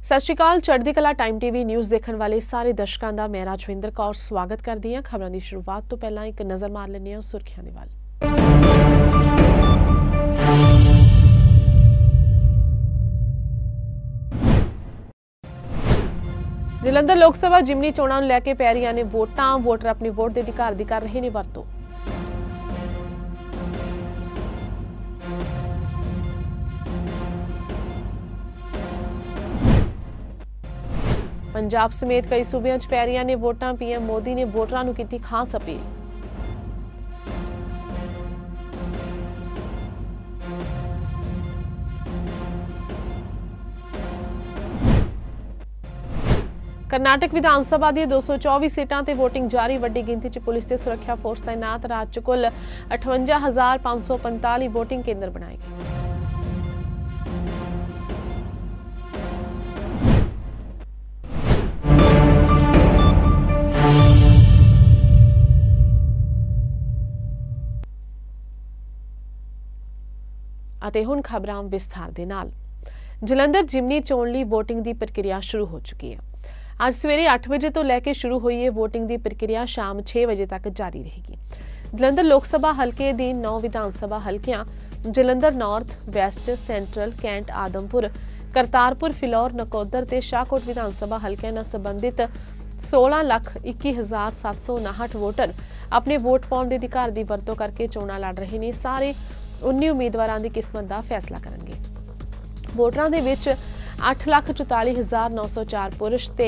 सत श्री अकाल। चढ़दी कला टाइम टीवी न्यूज़ देखने वाले सारे दर्शकों का मैं राजविंदर कौर स्वागत करती हाँ। खबरों की शुरुआत तो पहला एक नज़र मार लेने हैं सुर्खियां दे वल। जलंधर लोक सभा जिमनी चोणां नूं लैके पै रहीआं ने वोटां। वोटर अपनी वोट के अधिकार की कर रहे हैं वरतों। पंजाब समेत कई सूबे च पै रहीआं ने वोटां। पीएम मोदी ने वोटरां नूं कीती खास अपील। करनाटक विधानसभा दी 224 सीटां ते वोटिंग जारी। वड्डी गिनती च पुलिस ते सुरक्षा फोर्स तैनात। राज्य च कुल 58,545 वोटिंग केंद्र बनाए गए। ਅਤੇ ਹੁਣ ਖਬਰਾਂ ਵਿਸਥਾਰ ਦੇ ਨਾਲ। ਜਲੰਧਰ ਜਿਮਨੀ ਚੋਣ ਲਈ VOTING ਦੀ ਪ੍ਰਕਿਰਿਆ ਸ਼ੁਰੂ ਹੋ ਚੁੱਕੀ ਹੈ। ਅੱਜ ਸਵੇਰੇ 8 ਵਜੇ ਤੋਂ ਲੈ ਕੇ ਸ਼ੁਰੂ ਹੋਈ ਇਹ VOTING ਦੀ ਪ੍ਰਕਿਰਿਆ ਸ਼ਾਮ 6 ਵਜੇ ਤੱਕ ਜਾਰੀ ਰਹੇਗੀ। ਜਲੰਧਰ ਲੋਕ ਸਭਾ ਹਲਕੇ ਦੇ 9 ਵਿਧਾਨ ਸਭਾ ਹਲਕਿਆਂ Jalandhar north, west, central, cantt, Adampur, Kartarpur, Phillaur, Nakodar ਤੇ ਸ਼ਾਹਕੋਟ ਵਿਧਾਨ ਸਭਾ ਹਲਕਿਆਂ ਨਾਲ ਸੰਬੰਧਿਤ 16,21,759 ਵੋਟਰ ਆਪਣੇ ਵੋਟ ਪਾਉਣ ਦੇ ਅਧਿਕਾਰ ਦੀ ਵਰਤੋਂ ਕਰਕੇ ਚੋਣਾਂ ਲੜ ਰਹੇ ਨੇ। ਸਾਰੇ 19 ਉਮੀਦਵਾਰਾਂ ਦੀ ਕਿਸਮਤ ਦਾ ਫੈਸਲਾ ਕਰਨਗੇ। ਵੋਟਰਾਂ ਦੇ ਵਿੱਚ 8,44,904 ਪੁਰਸ਼ ਤੇ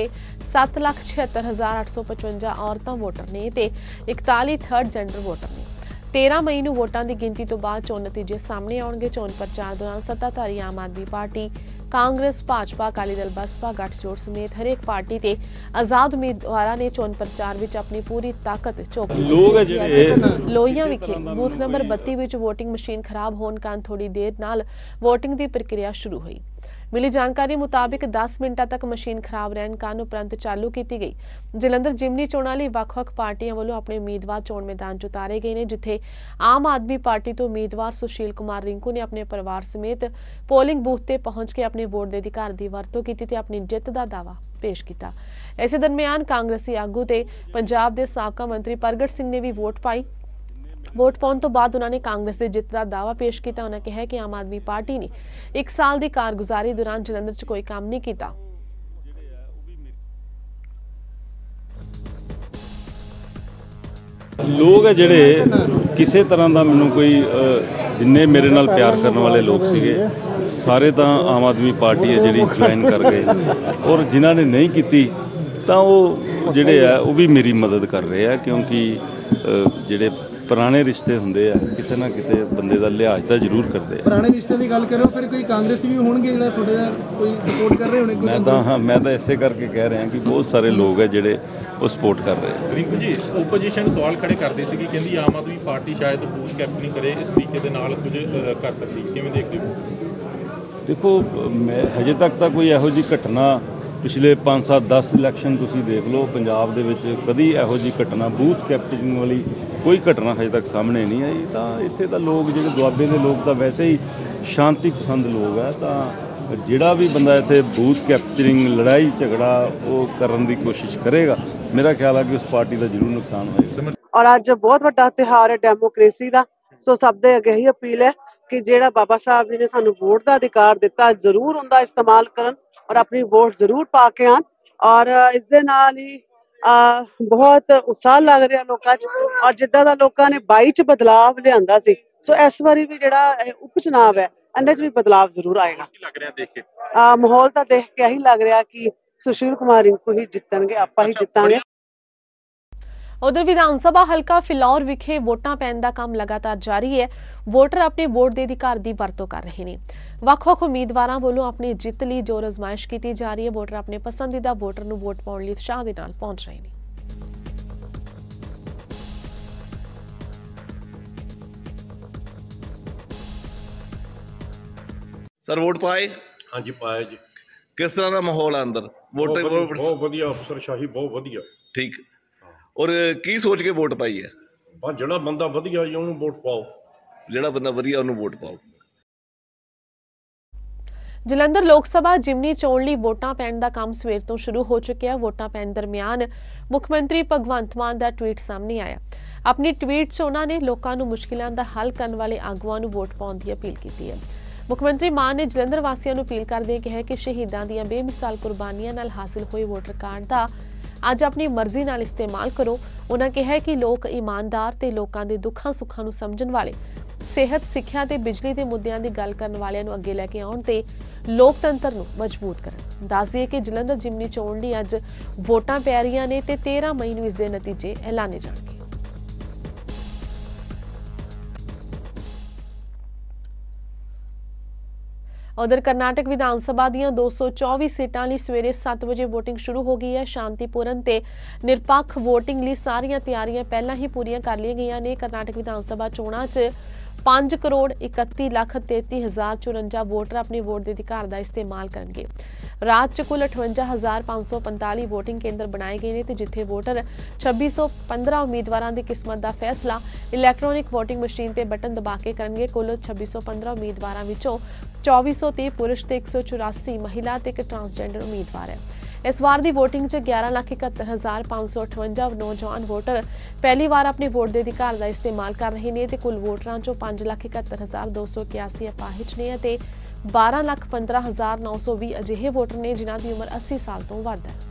7,76,855 ਔਰਤਾਂ ਵੋਟਰ ਨੇ ਤੇ 41 ਥਰਡ ਜੈਂਡਰ ਵੋਟਰ ਨੇ। 13 ਮਈ ਨੂੰ ਵੋਟਾਂ ਦੀ ਗਿਣਤੀ ਤੋਂ ਬਾਅਦ ਚੋਣ ਨਤੀਜੇ ਸਾਹਮਣੇ ਆਉਣਗੇ। ਚੋਣ ਪ੍ਰਚਾਰ ਦੌਰਾਨ ਸੱਤਾਧਾਰੀ ਆਮ ਆਦਮੀ ਪਾਰਟੀ, ਕਾਂਗਰਸ, ਭਾਜਪਾ, ਅਕਾਲੀ ਦਲ, ਬਸਪਾ, ਗੱਠਜੋੜ ਸਮੇਤ ਹਰੇਕ ਪਾਰਟੀ ਤੇ ਆਜ਼ਾਦ ਉਮੀਦਵਾਰਾਂ ਨੇ ਚੋਣ ਪ੍ਰਚਾਰ ਵਿੱਚ ਆਪਣੀ ਪੂਰੀ ਤਾਕਤ ਝੋਕੀ। ਲੋਹੀਆਂ ਵਿਖੇ ਬੂਥ ਨੰਬਰ 32 ਵਿੱਚ VOTING ਮਸ਼ੀਨ ਖਰਾਬ ਹੋਣ ਕਾਰਨ ਥੋੜੀ ਦੇਰ ਨਾਲ VOTING ਦੀ ਪ੍ਰਕਿਰਿਆ ਸ਼ੁਰੂ ਹੋਈ। मिली जानकारी मुताबिक 10 मिनटां तक मशीन खराब रहने कारण उपरंत चालू की गई। जलंधर जिमनी चोणां लई ਵੱਖ-ਵੱਖ पार्टियां वालों अपने उम्मीदवार चोण मैदान च उतारे गए हैं, जिथे आम आदमी पार्टी तो उम्मीदवार सुशील कुमार रिंकू ने अपने परिवार समेत पोलिंग बूथ ते पहुंच के अपने वोट के अधिकार की वरतों की ते अपनी जित का दावा पेश किया। इस दरमियान कांग्रेसी आगू ते पंजाब के साबका मंत्री प्रगट सिंह ने भी वोट पाई। वोट पाने तो बाद उन्होंने कांग्रेस की जित का दावा पेश किया। उन्होंने कहा कि आम आदमी पार्टी ने 1 साल की कारगुजारी दौरान जलंधर च कोई काम नहीं किया। लोग है जिहड़े किसी तरह का मैनूं कोई जिन्ने मेरे नाल प्यार करने वाले लोग सीगे सारे तो आम आदमी पार्टी है जिहड़ी ज्वाइन कर गए और जिन्हां ने नहीं की तो वो जिहड़े है वो भी मेरी मदद कर रहे हैं, क्योंकि जिहड़े पुराने रिश्ते होंगे आ किते ना किते बंदे का लिहाज तो जरूर करते हैं। पुराने रिश्ते की गल करो फिर कोई कांग्रेसी भी होंगे जो थोड़े कोई सपोर्ट कर रहे होने। मैं तो इसे करके कह रहा कि बहुत सारे लोग है जिहड़े वो सपोर्ट कर रहे हैं। रिंकू जी, ओपोजिशन सवाल खड़े करती सी कि कहंदी आम आदमी पार्टी शायद बूथ कैप्टनिंग करे इस तरीके दे नाल कुछ कर सकती, किवें देखदे हो? देखो मैं हजे तक तो कोई इहो जी घटना पिछले 5, 7, 10 इलैक्शन तुसीं देख लो पंजाब दे विच कदी इहो जी घटना बूथ कैप्टनिंग वाली कोई घटना हजे तक सामने नहीं आई। तो इत्थे तां लोग जिहड़े दुआबे दे लोग तां वैसे ही शांति पसंद लोग है, तो जिहड़ा भी बंदा इत्थे बूथ कैप्चरिंग लड़ाई झगड़ा वो करन दी कोशिश करेगा, मेरा ख्याल है कि उस पार्टी का जरूर नुकसान होएगा। और अज बहुत वड्डा त्योहार है डेमोक्रेसी का, सो सब दे अगे ही अपील है कि जिहड़ा बाबा साहब जी ने सानू वोट का अधिकार दिता जरूर उनका इस्तेमाल करन और अपनी वोट जरूर पा के आन। और इस दे नाल ही बहुत उत्साह लग रहा लोगों च, और जिद्दां दा लोगों ने 22 च बदलाव लियांदा सी, सो इस बारी भी जिहड़ा उप चुनाव है इहदे च भी बदलाव जरूर आएगा। लग रहा देख के माहौल तो देख के यही लग रहा कि सुशील कुमार रिंकू ही जितणगे, आपां ही जितांगे। उधर विधानसभा हलका फिलौर विखे वोटां पैण दा काम लगातार जारी है। वोटर अपने वोट के अधिकार की वरतों कर रहे हैं। ਵੱਖ-ਵੱਖ उम्मीदवारों वालों अपनी जित लई जोर अजमाइश की जा रही है। वोटर अपने पसंदीदा वोटर नूं वोट पाउण लई उत्साह दे नाल पहुंच रहे हैं। सर वोट पाए? हाँ जी पाए जी। किस तरह का माहौल है अंदर? बहुत वधिया अफसरशाही बहुत वधिया। ठीक। और की सोच के वोट पाई है? बस जिहड़ा बंदा वधिया जी उन्होंने वोट पाओ, जिहड़ा बंदा वधिया उन्होंने वोट पाओ। ਜਲੰਧਰ ਲੋਕ ਸਭਾ ਜਿਮਨੀ ਚੋਣ ਲਈ ਵੋਟਾਂ ਪੈਣ ਦਾ ਕੰਮ ਸਵੇਰ ਤੋਂ ਸ਼ੁਰੂ ਹੋ ਚੁੱਕਿਆ। ਵੋਟਾਂ ਪੈਣ ਦਰਮਿਆਨ ਮੁੱਖ ਮੰਤਰੀ ਭਗਵੰਤ ਮਾਨ ਦਾ ਟਵੀਟ ਸਾਹਮਣੇ ਆਇਆ। ਆਪਣੀ ਟਵੀਟ 'ਚ ਉਹਨਾਂ ਨੇ ਲੋਕਾਂ ਨੂੰ ਮੁਸ਼ਕਿਲਾਂ ਦਾ ਹੱਲ ਕਰਨ ਵਾਲੇ ਆਗੂਆਂ ਨੂੰ ਵੋਟ ਪਾਉਣ ਦੀ ਅਪੀਲ ਕੀਤੀ ਹੈ। ਮੁੱਖ ਮੰਤਰੀ ਮਾਨ ਨੇ ਜਲੰਧਰ ਵਾਸੀਆਂ ਨੂੰ ਅਪੀਲ ਕਰਦੇ ਕਿਹਾ ਕਿ ਸ਼ਹੀਦਾਂ ਦੀਆਂ ਬੇਮਿਸਾਲ ਕੁਰਬਾਨੀਆਂ ਨਾਲ ਹਾਸਲ ਹੋਏ ਵੋਟਰ ਕਾਰਡ ਦਾ ਅੱਜ ਆਪਣੀ ਮਰਜ਼ੀ ਨਾਲ ਇਸਤੇਮਾਲ ਕਰੋ। ਉਹਨਾਂ ਕਿਹਾ ਕਿ ਲੋਕ ਇਮਾਨਦਾਰ ਤੇ ਲੋਕਾਂ ਦੇ ਦੁੱਖਾਂ ਸੁੱਖਾਂ ਨੂੰ ਸਮਝਣ ਵਾਲੇ, ਸਿਹਤ, ਸਿੱਖਿਆ ਤੇ ਬਿਜਲੀ ਦੇ ਮੁੱਦਿਆਂ ਦੀ ਗੱਲ ਕਰਨ ਵਾਲਿਆਂ ਨੂੰ ਅੱਗੇ ਲੈ ਕੇ ਆਉਣ ਤੇ ਲੋਕਤੰਤਰ ਨੂੰ ਮਜ਼ਬੂਤ ਕਰਨ। ਦੱਸ ਦਈਏ ਕਿ ਜਲੰਧਰ ਜਿਮਨੀ ਚੋਣ ਲਈ ਅੱਜ ਵੋਟਾਂ ਪੈ ਰਹੀਆਂ ਨੇ ਤੇ 13 ਮਈ ਨੂੰ ਇਸ ਦੇ ਨਤੀਜੇ ਐਲਾਨੇ ਜਾਣਗੇ। उधर कर्नाटक विधानसभा ਦੀਆਂ 224 सीटां ਲਈ ਸਵੇਰੇ 7 ਵਜੇ VOTING ਸ਼ੁਰੂ ਹੋ ਗਈ ਹੈ। ਸ਼ਾਂਤੀਪੂਰਨ ਤੇ ਨਿਰਪੱਖ VOTING ਲਈ ਸਾਰੀਆਂ ਤਿਆਰੀਆਂ ਪਹਿਲਾਂ ਹੀ ਪੂਰੀਆਂ ਕਰ ਲਈਆਂ ਗਈਆਂ ਨੇ। ਕਰਨਾਟਕ ਵਿਧਾਨਸਭਾ ਚੋਣਾਂ 'ਚ 5,31,33,054 ਵੋਟਰ ਆਪਣੇ ਵੋਟ ਦੇ ਅਧਿਕਾਰ ਦਾ ਇਸਤੇਮਾਲ ਕਰਨਗੇ। ਰਾਜ 'ਚ ਕੁੱਲ 58,545 VOTING ਕੇਂਦਰ ਬਣਾਏ ਗਏ ਨੇ ਤੇ ਜਿੱਥੇ ਵੋਟਰ 2615 ਉਮੀਦਵਾਰਾਂ ਦੀ ਕਿਸਮਤ ਦਾ ਫੈਸਲਾ ਇਲੈਕਟ੍ਰੋਨਿਕ VOTING ਮਸ਼ੀਨ ਤੇ ਬਟਨ ਦਬਾ ਕੇ ਕਰਨਗੇ। ਕੁੱਲ 2615 ਉਮੀਦਵਾਰਾਂ ਵਿੱਚੋਂ 2430 ਪੁਰਸ਼ ਤੇ 184 ਮਹਿਲਾ ਤੇ ਇੱਕ ਟਰਾਂਸਜੈਂਡਰ ਉਮੀਦਵਾਰ ਹੈ। इस बार की वोटिंग 11,71,558 नौजवान वोटर पहली बार अपने वोट के अधिकार का इस्तेमाल कर रहे हैं। कुल वोटरों चों 5,71,281 अपाहिज ने 12,15,920 अजिहे वोटर ने जिन्हां दी उम्र 80 साल तो वध है।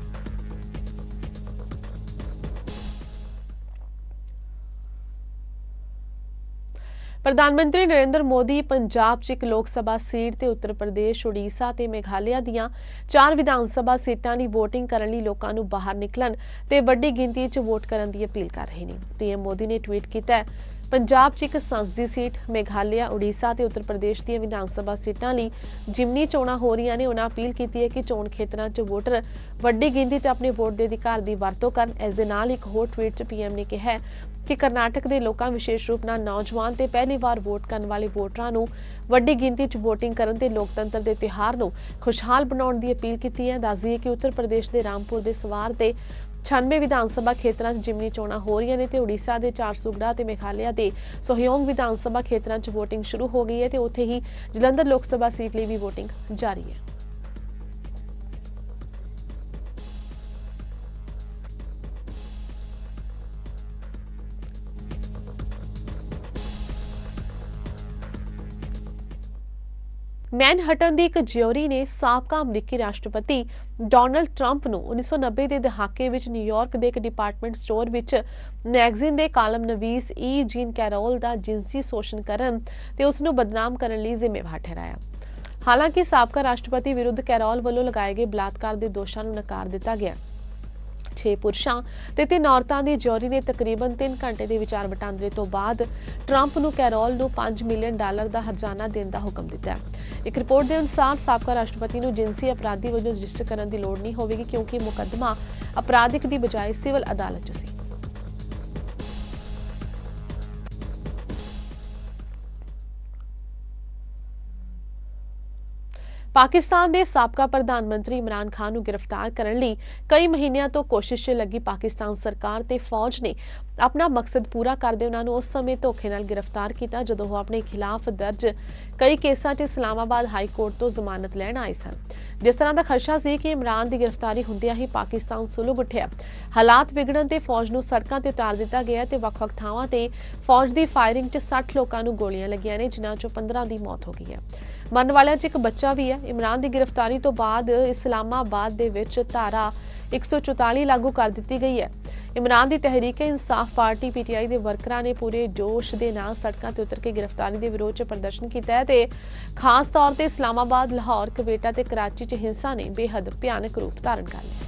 प्रधानमंत्री नरेंद्र मोदी पंजाब च एक लोक सभा सीट ते उत्तर प्रदेश, उड़ीसा ते मेघालय दीआं 4 विधान सभा सीटां दी वोटिंग करन लई लोकां नूं बाहर निकलन ते वड्डी गिणती च वोट करन दी अपील कर रहे हैं। पीएम मोदी ने ट्वीट कीता है, पंजाब च एक संसदी सीट, मेघालय, उड़ीसा ते उत्तर प्रदेश दी विधान सभा सीटां लई जिमनी चोणां हो रहीआं ने। उन्हां अपील कीती है कि चोण खेतरां च वोटर वड्डी गिणती च अपने वोट दे अधिकार दी वरतों करन। इस दे नाल एक होर ट्वीट च पीएम ने कहा कि कर्नाटक के लोगों विशेष रूप नाल नौजवान ते पहली बार वोट करने वाले वोटरां नूं वड्डी गिणती च वोटिंग करन ते लोकतंत्र दे त्योहार नूं खुशहाल बनाउण दी अपील कीती है। दस दईए कि उत्तर प्रदेश के रामपुर के सवार ते 96 विधानसभा खेतरां च जिमनी चोणां हो रही ने ते उड़ीसा के झारसुगड़ा ते मेघालय के सोहयोग विधानसभा खेतरां च वोटिंग शुरू हो गई है ते उत्थे ही जलंधर लोक सभा सीट लई भी वोटिंग जारी है। मैनहट्टन की एक ज्यूरी ने साबका अमरीकी राष्ट्रपति डोनाल्ड ट्रंप नूं 1990 के दहाके विच न्यूयॉर्क के एक डिपार्टमेंट स्टोर विच मैगजीन के कालम नवीस ई जीन कैरोल का जिनसी शोषण करन ते उस नूं बदनाम करन लई जिम्मेवार ठहराया। हालांकि साबका राष्ट्रपति विरुद्ध कैरोल वालों लगाए गए बलात्कार के दोषां नूं नकार दिता गया। 6 पुरुषां ते 3 औरतां दी ज्यूरी ने तकरीबन 3 घंटे के विचार वटांदरे तो बाद ट्रंप नूं कैरोल नूं $5 मिलियन का हरजाना देने का हुक्म दिता है। एक रिपोर्ट के अनुसार साबका राष्ट्रपति नूं जिनसी अपराधी वजों रजिस्टर करने की लोड़ नहीं होगी क्योंकि मुकदमा अपराधिक की बजाय सिविल अदालत च सी। पाकिस्तान के साबका प्रधानमंत्री इमरान खान नूं गिरफ्तार करने लई कई महीनों तो कोशिश लगी पाकिस्तान सरकार ते फौज ने अपना मकसद पूरा करदे उन्हां नूं उस समय धोखे नाल गिरफ्तार किया जदों वो अपने खिलाफ दर्ज कई केसां 'च इस्लामाबाद हाई कोर्ट तो जमानत लैण आए सन। जिस तरह का खदशा सी कि इमरान की गिरफ्तारी हुंदियां ही पाकिस्तान सुलग उठिया, हालात विगड़न ते फौज नूं सड़कां ते उतार दिता गया ते वख-वख थावां ते फौज की फायरिंग 'च 60 लोकां नूं गोलियां लगियां ने जिन्हां चों 15 की मौत हो गई है। मरन वालियां 'च एक बच्चा भी है। इमरान की गिरफ्तारी तो बाद इस्लामाबाद दे विच धारा 144 लागू कर दी गई है। इमरान की तहरीक इंसाफ पार्टी PTI के वर्करां ने पूरे जोश के नाल सड़कों ते उतर के गिरफ्तारी के विरोध च प्रदर्शन किया है ते खास तौर पर इस्लामाबाद, लाहौर, कवेटा ते कराची च हिंसा ने बेहद भयानक रूप धारण कर लिया।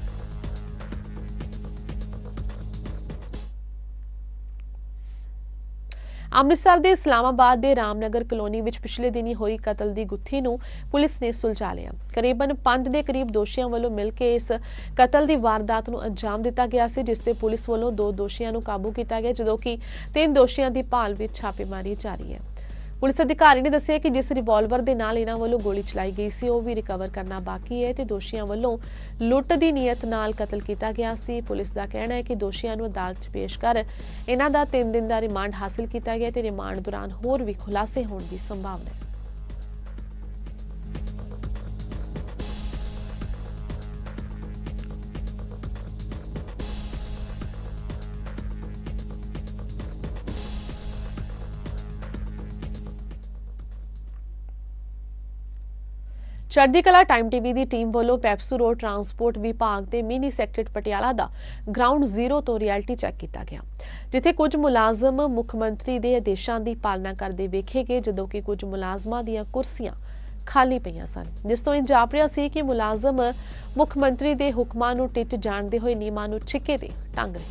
अमृतसर के इस्लामाबाद के रामनगर कलोनी में पिछले दिनी हुई कतल की गुत्थी नूं पुलिस ने सुलझा लिया। करीबन 5 के करीब दोषियों वालों मिलकर इस कतल की वारदात नूं अंजाम दिता गया सी, जिसते पुलिस वालों 2 दोषियों नूं काबू किया गया जदों कि 3 दोषियों की भाल में छापेमारी जारी है। पुलिस अधिकारी ने दस्सिया कि जिस रिवॉल्वर के नाल इन्हां वालों गोली चलाई गई सी वो भी रिकवर करना बाकी है ते दोषियों वालों लुट की नीयत नाल कतल किया गया सी। पुलिस का कहना है कि दोषियों नूं अदालत च पेश कर इन्हां दा 3 दिन का रिमांड हासिल किया गया ते रिमांड दौरान होर भी खुलासे होने की संभावना है। ਚੜ੍ਹਦੀ ਕਲਾ ਟਾਈਮ ਟੀਵੀ ਦੀ ਟੀਮ ਵੱਲੋਂ ਪੈਪਸੂ ਰੋਡ ਟਰਾਂਸਪੋਰਟ ਵਿਭਾਗ ਦੇ ਮਿਨੀ ਸੈਕਟਰ ਪਟਿਆਲਾ ਦਾ ਗਰਾਊਂਡ ਜ਼ੀਰੋ ਤੋਂ ਰਿਐਲਿਟੀ ਚੈੱਕ ਕੀਤਾ ਗਿਆ, ਜਿੱਥੇ ਕੁਝ ਮੁਲਾਜ਼ਮ ਮੁੱਖ ਮੰਤਰੀ ਦੇ ਆਦੇਸ਼ਾਂ ਦੀ ਪਾਲਣਾ ਕਰਦੇ ਵੇਖੇ ਗਏ, ਜਦੋਂ ਕਿ ਕੁਝ ਮੁਲਾਜ਼ਮਾਂ ਦੀਆਂ ਕੁਰਸੀਆਂ ਖਾਲੀ ਪਈਆਂ ਸਨ, ਜਿਸ ਤੋਂ ਇਹ ਜਾਪ ਰਿਹਾ ਸੀ ਕਿ ਮੁਲਾਜ਼ਮ ਮੁੱਖ ਮੰਤਰੀ ਦੇ ਹੁਕਮਾਂ ਨੂੰ ਟਿੱਚ ਜਾਣਦੇ ਹੋਏ ਨਿਯਮਾਂ ਨੂੰ ਛਿੱਕੇ ਤੇ ਟੰਗ ਰਹੇ।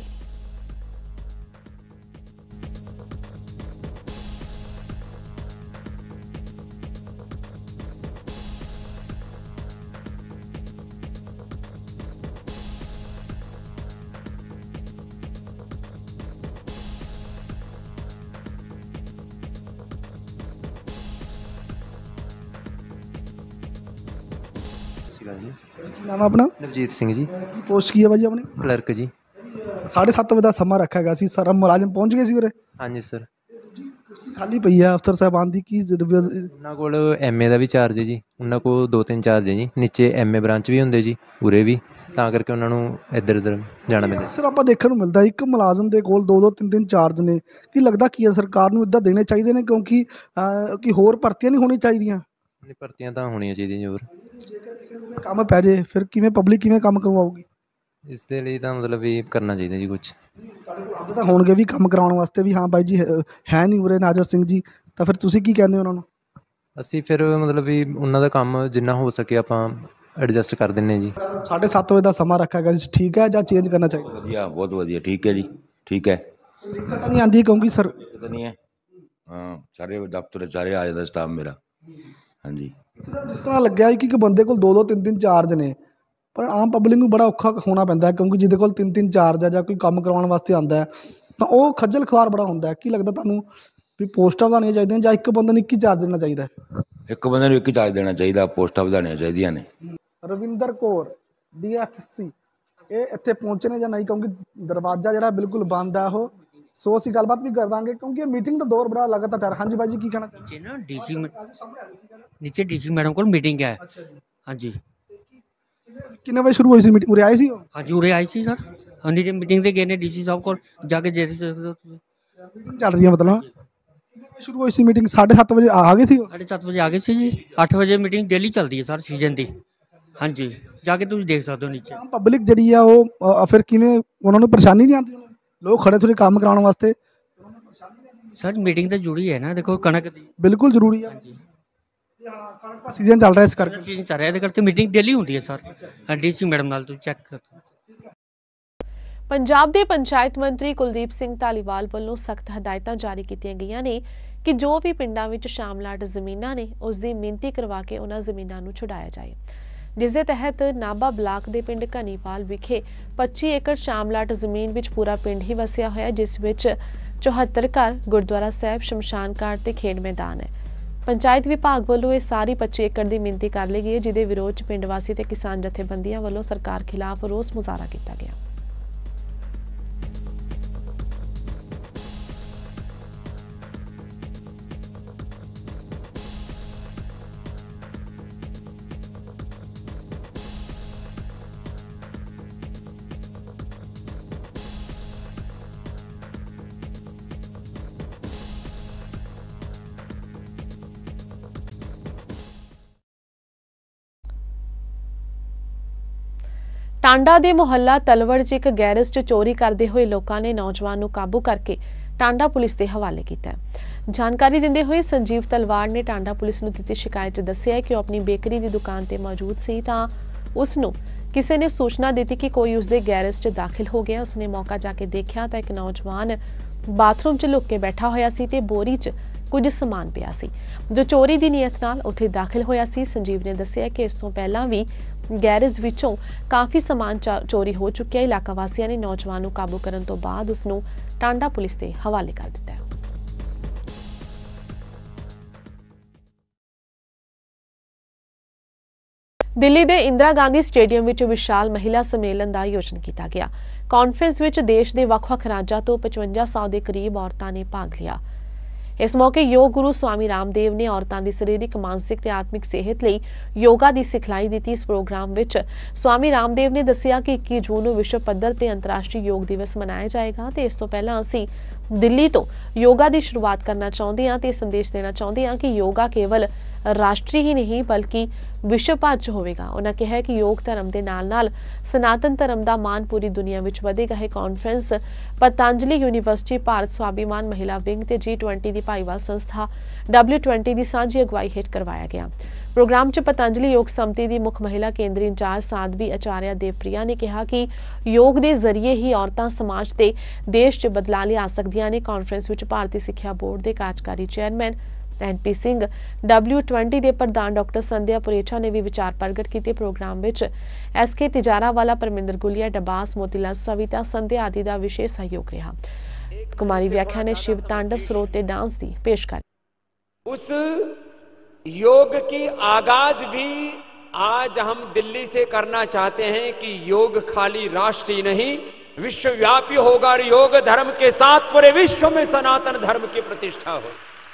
जी ਨਾਮ ਆਪਣਾ नवजीत सिंह जी ਕੀ ਪੋਸਟ ਕੀ ਹੈ ਭਾਜੀ ਆਪਣੀ? क्लर्क जी 7:30 ਵਜੇ ਦਾ ਸਮਾਂ ਰੱਖਿਆ ਗਿਆ ਸੀ, ਸਾਰਾ ਮੁਲਾਜ਼ਮ ਪਹੁੰਚ ਗਏ ਸੀ ਉਰੇ? हाँ जी सर ਕੁਰਸੀ ਖਾਲੀ ਪਈ ਹੈ ਅਫਸਰ ਸਾਹਿਬਾਨ ਦੀ ਕੀ ਉਹਨਾਂ ਕੋਲ ਐਮਏ ਦਾ ਵੀ ਚਾਰਜ ਹੈ ਜੀ, ਉਹਨਾਂ ਕੋਲ 2-3 ਚਾਰਜ ਹੈ ਜੀ, ਨੀਚੇ ਐਮਏ ਬ੍ਰਾਂਚ ਵੀ ਹੁੰਦੇ ਜੀ, ਉਰੇ ਵੀ, ਤਾਂ ਕਰਕੇ ਉਹਨਾਂ ਨੂੰ ਇੱਧਰ ਉੱਧਰ ਜਾਣਾ ਪੈਂਦਾ। ਸਰ ਆਪਾਂ ਦੇਖਣ ਨੂੰ ਮਿਲਦਾ ਇੱਕ ਮੁਲਾਜ਼ਮ ਦੇ ਕੋਲ 2-2 3-3 ਚਾਰਜ ਨੇ, ਕੀ ਲੱਗਦਾ ਕੀ ਹੈ ਸਰਕਾਰ ਨੂੰ ਇੱਦਾਂ ਦੇਣੇ ਚਾਹੀਦੇ ਨੇ ਕਿਉਂਕਿ ਕਿ ਹੋਰ ਭਰਤੀਆਂ ਨਹੀਂ ਹੋਣੀ ਚਾਹੀਦੀਆਂ? ਨਹੀਂ, ਭਰਤੀਆਂ ਤਾਂ ਹੋਣੀਆਂ ਚਾਹੀਦੀਆਂ ਜੀ ਹੋਰ। ਜੇਕਰ ਕਿਸੇ ਨੂੰ ਕੰਮ ਪੈ ਜੇ ਫਿਰ ਕਿਵੇਂ ਪਬਲਿਕ ਕਿਵੇਂ ਕੰਮ ਕਰਵਾਊਗੀ? ਇਸ ਦੇ ਲਈ ਤਾਂ ਮਤਲਬ ਵੀ ਕਰਨਾ ਚਾਹੀਦਾ ਜੀ ਕੁਛ। ਤੁਹਾਡੇ ਕੋਲ ਆਉਂਦੇ ਤਾਂ ਹੋਣਗੇ ਵੀ ਕੰਮ ਕਰਾਉਣ ਵਾਸਤੇ ਵੀ, ਹਾਂ ਬਾਈ ਜੀ ਹੈ ਨਹੀਂ ਉਰੇ ਨਾਜ਼ਰ ਸਿੰਘ ਜੀ, ਤਾਂ ਫਿਰ ਤੁਸੀਂ ਕੀ ਕਹਿੰਦੇ ਹੋ ਉਹਨਾਂ ਨੂੰ? ਅਸੀਂ ਫਿਰ ਮਤਲਬ ਵੀ ਉਹਨਾਂ ਦਾ ਕੰਮ ਜਿੰਨਾ ਹੋ ਸਕੇ ਆਪਾਂ ਐਡਜਸਟ ਕਰ ਦਿੰਨੇ ਜੀ। 7:30 ਵਜੇ ਦਾ ਸਮਾਂ ਰੱਖਿਆ ਗਿਆ ਸੀ, ਠੀਕ ਹੈ ਜਾਂ ਚੇਂਜ ਕਰਨਾ ਚਾਹੀਦਾ? ਵਧੀਆ, ਬਹੁਤ ਵਧੀਆ, ਠੀਕ ਹੈ ਜੀ, ਠੀਕ ਹੈ। ਦਿੱਕਤ ਤਾਂ ਨਹੀਂ ਆਉਂਦੀ ਕਿਉਂਕਿ ਸਰ ਦਿੱਕਤ ਨਹੀਂ ਹੈ, ਹਾਂ, ਸਾਰੇ ਦਫ਼ਤਰ ਸਾਰੇ ਆ ਜਾਂਦਾ ਸਟਾਫ ਮੇਰਾ। ਹਾਂਜੀ ਜਿਸ ਤਰ੍ਹਾਂ ਲੱਗਿਆ ਕਿ ਇੱਕ ਬੰਦੇ ਕੋਲ 2-2 3-3 ਚਾਰਜ ਨੇ, ਪਰ ਆਮ ਪਬਲਿਕ ਨੂੰ ਬੜਾ ਔਖਾ ਹੋਣਾ ਪੈਂਦਾ ਹੈ ਕਿਉਂਕਿ ਜਿਹਦੇ ਕੋਲ 3-3 ਚਾਰਜ ਹੈ ਜਾਂ ਕੋਈ ਕੰਮ ਕਰਵਾਉਣ ਵਾਸਤੇ ਆਉਂਦਾ ਹੈ ਤਾਂ ਉਹ ਖੱਜਲ ਖੁਆਰ ਬੜਾ ਹੁੰਦਾ ਹੈ। ਕੀ ਲੱਗਦਾ ਤੁਹਾਨੂੰ ਵੀ ਪੋਸਟਾਂ ਵਧਾਉਣੀਆਂ ਚਾਹੀਦੀਆਂ ਜਾਂ ਇੱਕ ਬੰਦੇ ਨੂੰ ਇੱਕ ਹੀ ਚਾਰਜ ਦੇਣਾ ਚਾਹੀਦਾ ਹੈ? ਇੱਕ ਬੰਦੇ ਨੂੰ ਇੱਕ ਚਾਰਜ ਦੇਣਾ ਚਾਹੀਦਾ, ਪੋਸਟਾਂ ਵਧਾਉਣੀਆਂ ਚਾਹੀਦੀਆਂ ਨੇ। ਰਵਿੰਦਰ ਕੌਰ DFC ਇਹ ਇੱਥੇ ਪਹੁੰਚੇ ਨੇ ਜਾਂ ਨਹੀਂ, ਕਿਉਂਕਿ ਦਰਵਾਜ਼ਾ ਜਿਹੜਾ ਬਿਲਕੁਲ ਬੰਦ ਹੈ ਉਹ, ਸੋ ਅਸੀਂ ਗੱਲਬਾਤ ਵੀ ਕਰ ਦਾਂਗੇ ਕਿਉਂਕਿ ਇਹ ਮੀਟਿੰਗ ਦਾ ਦੌਰ ਬੜਾ ਲਗਾਤਾਰ ਚੱਲ। ਹਾਂਜੀ ਬਾਈ ਜੀ ਕੀ ਕਹਿਣਾ ਚਾਹੁੰਦੇ? नीचे ना नीचे डीसी मैडम को मीटिंग है। हाँ जी ਕਿੰਨੇ ਵਜੇ ਸ਼ੁਰੂ ਹੋਈ ਸੀ ਮੀਟਿੰਗ? ਉਰੇ ਆਏ ਸੀ ਉਹ? हाँ जी उरे आई सी सर, हाँ जी मीटिंग ते गए ने डीसी साहब को जाके जे ਮੀਟਿੰਗ ਚੱਲ ਰਹੀ ਹੈ ਮਤਲਬ? ਕਿੰਨੇ ਵਜੇ ਸ਼ੁਰੂ ਹੋਈ ਸੀ ਮੀਟਿੰਗ? 7:30 ਵਜੇ ਆ ਗਏ ਸੀ ਉਹ? 7:30 बजे आ गए सी जी। 8 बजे मीटिंग डेली चलती है सर सीजन दी। हाँ जी जाके तुम देख सकते हो नीचे। ਆਮ ਪਬਲਿਕ ਜਿਹੜੀ ਆ ਉਹ ਫਿਰ ਕਿਵੇਂ, ਉਹਨਾਂ ਨੂੰ ਪਰੇਸ਼ਾਨੀ ਨਹੀਂ ਆਉਂਦੀ? ਲੋਕ ਖੜੇ ਥੋੜੇ ਕੰਮ ਕਰਾਉਣ ਵਾਸਤੇ। सर मीटिंग तो जुड़ी है ना, देखो कणक दी। ਬਿਲਕੁਲ ਜ਼ਰੂਰੀ ਆ। हाँ जी ਹਾਂ, ਕਣਕ ਦਾ ਸੀਜ਼ਨ ਚੱਲ ਰਿਹਾ ਇਸ ਕਰਕੇ। सीजन चल रहा है करके मीटिंग डेली होती है सर। हाँ डीसी मैडम नाल तुम चेक कर। ਪੰਜਾਬ ਦੇ ਪੰਚਾਇਤ ਮੰਤਰੀ ਕੁਲਦੀਪ ਸਿੰਘ ਧਾਲੀਵਾਲ ਵੱਲੋਂ ਸਖਤ ਹਦਾਇਤਾਂ ਜਾਰੀ ਕੀਤੀਆਂ ਗਈਆਂ ਨੇ ਕਿ ਜੋ ਵੀ ਪਿੰਡਾਂ ਵਿੱਚ ਸ਼ਾਮਲਾਟ ਜ਼ਮੀਨਾਂ ਨੇ ਉਸ ਦੀ ਮਿਣਤੀ ਕਰਵਾ ਕੇ ਉਹਨਾਂ ਜ਼ਮੀਨਾਂ ਨੂੰ ਛੁਡਾਇਆ ਜਾਏ, ਜਿਸ ਦੇ ਤਹਿਤ ਨਾਭਾ ਬਲਾਕ ਦੇ ਪਿੰਡ ਘਨੀਵਾਲ ਵਿਖੇ 25 ਏਕੜ ਸ਼ਾਮਲਾਟ ਜ਼ਮੀਨ ਵਿੱਚ ਪੂਰਾ ਪਿੰਡ ਹੀ ਵਸਿਆ ਹੋਇਆ, ਜਿਸ ਵਿੱਚ 74 ਘਰ, ਗੁਰਦੁਆਰਾ ਸਾਹਿਬ, ਸ਼ਮਸ਼ਾਨ ਘਾਟ ਤੇ ਖੇਡ ਮੈਦਾਨ ਹੈ। ਪੰਚਾਇਤ ਵਿਭਾਗ ਵੱਲੋਂ ਇਹ ਸਾਰੀ 25 ਏਕੜ ਦੀ ਮਿਣਤੀ ਕਰ ਲਈ ਗਈ ਹੈ, ਜਿਹਦੇ ਵਿਰੋਧ 'ਚ ਪਿੰਡ ਵਾਸੀ ਤੇ ਕਿਸਾਨ ਜਥੇਬੰਦੀਆਂ ਵੱਲੋਂ ਸਰਕਾਰ ਖਿਲਾਫ ਰੋਸ ਮੁਜ਼ਾਹਰਾ ਕੀਤਾ ਗਿਆ। ਟਾਂਡਾ ਦੇ ਮੁਹੱਲਾ ਤਲਵੜ 'ਚ ਇੱਕ ਗੈਰੇਜ 'ਚ ਚੋਰੀ ਕਰਦੇ ਹੋਏ ਲੋਕਾਂ ਨੇ ਨੌਜਵਾਨ ਨੂੰ ਕਾਬੂ ਕਰਕੇ ਟਾਂਡਾ ਪੁਲਿਸ ਦੇ ਹਵਾਲੇ ਕੀਤਾ। ਜਾਣਕਾਰੀ ਦਿੰਦੇ ਹੋਏ ਸੰਜੀਵ ਤਲਵਾੜ ਨੇ ਟਾਂਡਾ ਪੁਲਿਸ ਨੂੰ ਦਿੱਤੀ ਸ਼ਿਕਾਇਤ 'ਚ ਦੱਸਿਆ ਕਿ ਉਹ ਆਪਣੀ ਬੇਕਰੀ ਦੀ ਦੁਕਾਨ ਤੇ ਮੌਜੂਦ ਸੀ ਤਾਂ ਉਸ ਨੂੰ ਕਿਸੇ ਨੇ ਸੂਚਨਾ ਦਿੱਤੀ ਕਿ ਕੋਈ ਉਸ ਦੇ ਗੈਰੇਜ 'ਚ ਦਾਖਲ ਹੋ ਗਿਆ। ਉਸਨੇ ਮੌਕਾ ਜਾ ਕੇ ਦੇਖਿਆ ਤਾਂ ਇੱਕ ਨੌਜਵਾਨ ਬਾਥਰੂਮ 'ਚ ਲੁੱਕ ਕੇ ਬੈਠਾ ਹੋਇਆ ਸੀ ਤੇ ਬੋਰੀ 'ਚ ਕੁਝ ਸਮਾਨ ਪਿਆ ਸੀ, ਜੋ ਚੋਰੀ ਦੀ ਨੀਅਤ ਨਾਲ ਉੱਥੇ ਦਾਖਲ ਹੋਇਆ ਸੀ। ਸੰਜੀਵ ਨੇ ਦੱਸਿਆ ਕਿ ਇਸ ਤੋਂ ਪਹਿਲਾਂ ਵੀ ਗੈਰੇਜ ਵਿੱਚੋਂ ਕਾਫੀ ਸਮਾਨ ਚੋਰੀ ਹੋ ਚੁੱਕਿਆ। ਇਲਾਕਾ ਵਾਸੀਆਂ ਨੇ ਨੌਜਵਾਨ ਨੂੰ ਕਾਬੂ ਕਰਨ ਤੋਂ ਬਾਅਦ ਉਸ ਨੂੰ ਟਾਂਡਾ ਪੁਲਿਸ ਦੇ ਹਵਾਲੇ ਕਰ ਦਿੱਤਾ ਹੈ। ਦਿੱਲੀ ਦੇ ਇੰਦਰਾ ਗਾਂਧੀ ਸਟੇਡੀਅਮ ਵਿੱਚ ਵਿਸ਼ਾਲ ਮਹਿਲਾ ਸੰਮੇਲਨ ਦਾ ਆਯੋਜਨ ਕੀਤਾ ਗਿਆ। ਕਾਨਫਰੰਸ ਵਿੱਚ ਦੇਸ਼ ਦੇ ਵੱਖ-ਵੱਖ ਰਾਜਾਂ ਤੋਂ 5500 ਦੇ ਕਰੀਬ ਔਰਤਾਂ ਨੇ ਭਾਗ ਲਿਆ। ਇਸ ਮੌਕੇ ਯੋਗ ਗੁਰੂ ਸਵਾਮੀ ਰਾਮਦੇਵ ਨੇ ਔਰਤਾਂ ਦੀ ਸਰੀਰਕ, ਮਾਨਸਿਕ ਤੇ ਆਤਮਿਕ ਸਿਹਤ ਲਈ ਯੋਗਾ ਦੀ ਸਿਖਲਾਈ ਦਿੱਤੀ। ਇਸ ਪ੍ਰੋਗਰਾਮ ਵਿੱਚ ਸਵਾਮੀ ਰਾਮਦੇਵ ਨੇ ਦੱਸਿਆ ਕਿ 21 ਜੂਨ ਨੂੰ ਵਿਸ਼ਵ ਪੱਧਰ ਤੇ ਅੰਤਰਰਾਸ਼ਟਰੀ ਯੋਗ ਦਿਵਸ ਮਨਾਇਆ ਜਾਏਗਾ ਤੇ ਇਸ ਤੋਂ ਪਹਿਲਾਂ ਅਸੀਂ ਦਿੱਲੀ ਤੋਂ ਯੋਗਾ ਦੀ ਸ਼ੁਰੂਆਤ ਕਰਨਾ ਚਾਹੁੰਦੇ ਹਾਂ ਤੇ ਸੰਦੇਸ਼ ਦੇਣਾ ਚਾਹੁੰਦੇ ਹਾਂ ਕਿ ਯੋਗਾ ਕੇਵਲ ਰਾਸ਼ਟਰੀ ਹੀ ਨਹੀਂ ਬਲਕਿ ਵਿਸ਼ਵ ਭਰ 'ਚ ਹੋਵੇਗਾ। ਉਹਨਾਂ ਕਿਹਾ ਕਿ ਯੋਗ ਧਰਮ ਦੇ ਨਾਲ-ਨਾਲ ਸਨਾਤਨ ਧਰਮ ਦਾ ਮਾਣ ਪੂਰੀ ਦੁਨੀਆ ਵਿੱਚ ਵਧੇਗਾ। ਇਹ ਕਾਨਫਰੰਸ ਪਤੰਜਲੀ ਯੂਨੀਵਰਸਿਟੀ ਭਾਰਤ ਸਵਾਭੀਮਾਨ ਮਹਿਲਾ ਵਿੰਗ ਤੇ G20 ਦੀ ਭਾਈਵਾਲ ਸੰਸਥਾ W20 ਦੀ ਸਾਂਝੀ ਅਗਵਾਈ ਹੇਠ ਕਰਵਾਇਆ ਗਿਆ। प्रोग्राम च पतंजलि योग समिति की मुख महिला केंद्री इंचार्ज साध्वी आचार्य देवप्रिया ने कहा कि योग के जरिए ही औरतां समाज ते देश च बदलाव लिया सकदियां ने। कॉन्फ्रेंस विच भारतीय सिक्ख्या बोर्ड के कार्यकारी चेयरमैन NP सिंह, W20 के प्रधान डॉक्टर संध्या पुरेठा ने भी विचार प्रगट किए। प्रोग्राम विच SK तिजारावाला, परमिंदर गुलिया, डबास, मोतीलाल सविता, संध्या आदि का विशेष सहयोग रहा। कुमारी व्याख्या ने शिव तांडव स्रोत डांस की पेशकारी। उस योग की आगाज भी आज हम दिल्ली से करना चाहते हैं कि योग खाली राष्ट्रीय नहीं विश्वव्यापी होगा और योग धर्म के साथ पूरे विश्व में सनातन धर्म की प्रतिष्ठा हो।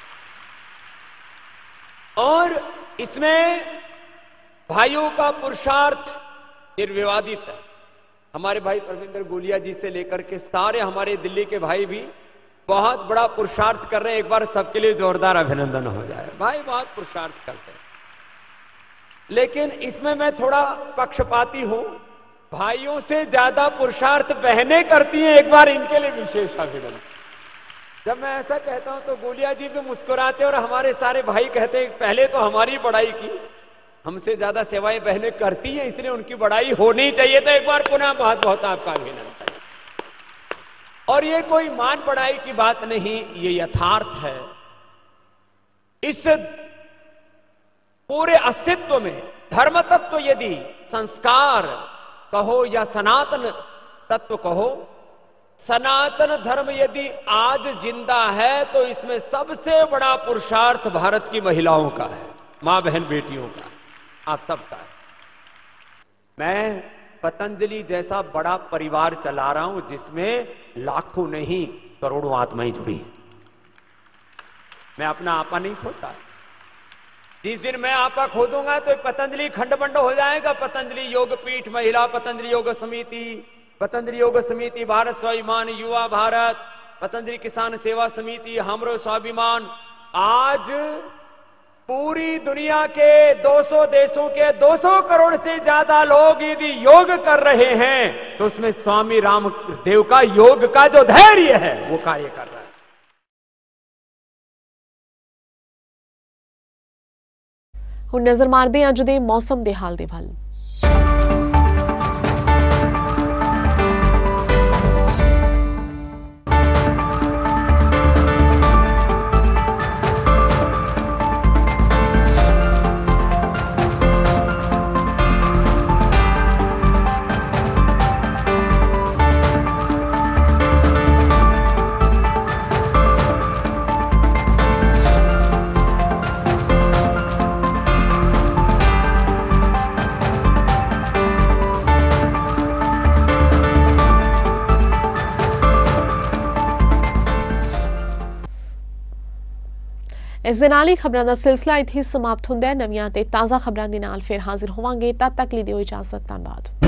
और इसमें भाइयों का पुरुषार्थ निर्विवादित है। हमारे भाई परमिंदर गुलिया जी से लेकर के सारे हमारे दिल्ली के भाई भी बहुत बड़ा पुरुषार्थ कर रहे हैं। एक बार सबके लिए जोरदार अभिनंदन हो जाए। भाई बहुत पुरुषार्थ करते हैं, लेकिन इसमें मैं थोड़ा पक्षपाती हूं। भाइयों से ज्यादा पुरुषार्थ बहनें करती हैं, एक बार इनके लिए विशेष अभिनंदन। जब मैं ऐसा कहता हूं तो गुलिया जी भी मुस्कुराते और हमारे सारे भाई कहते हैं पहले तो हमारी बड़ाई की, हमसे ज्यादा सेवाएं बहनें करती हैं इसलिए उनकी बड़ाई होनी चाहिए। तो एक बार पुनः बहुत बहुत आपका अभिनंदन। और ये कोई मान बढ़ाई की बात नहीं, ये यथार्थ है। इस पूरे अस्तित्व में धर्म तत्व यदि संस्कार कहो या सनातन तत्व कहो, सनातन धर्म यदि आज जिंदा है तो इसमें सबसे बड़ा पुरुषार्थ भारत की महिलाओं का है, मां बहन बेटियों का, आप सबका है। मैं पतंजलि जैसा बड़ा परिवार चला रहा हूं जिसमें लाखों नहीं करोड़ों आत्माएं जुड़ी। मैं अपना आपा नहीं खोता। जिस दिन मैं आपा खोदूंगा तो पतंजलि खंड-बंड हो जाएगा। पतंजलि योग पीठ महिला, पतंजलि योग समिति, पतंजलि योग समिति भारत स्वाभिमान युवा भारत, पतंजलि किसान सेवा समिति, हमरो स्वाभिमान। आज पूरी दुनिया के 200 देशों के 200 करोड़ से ज्यादा लोग यदि योग कर रहे हैं तो उसमें स्वामी रामदेव का योग का जो धैर्य है वो कार्य कर रहा है। हुण नजर मारदे अज दे मौसम दे हाल दे वल। इस दे नाल ही खबरां दा सिलसिला इत्थे समाप्त हुंदा है। नवीं ते ताज़ा खबरां दे नाल फिर हाजिर होवांगे। तद तक लई दिओ इजाजत। धन्नवाद।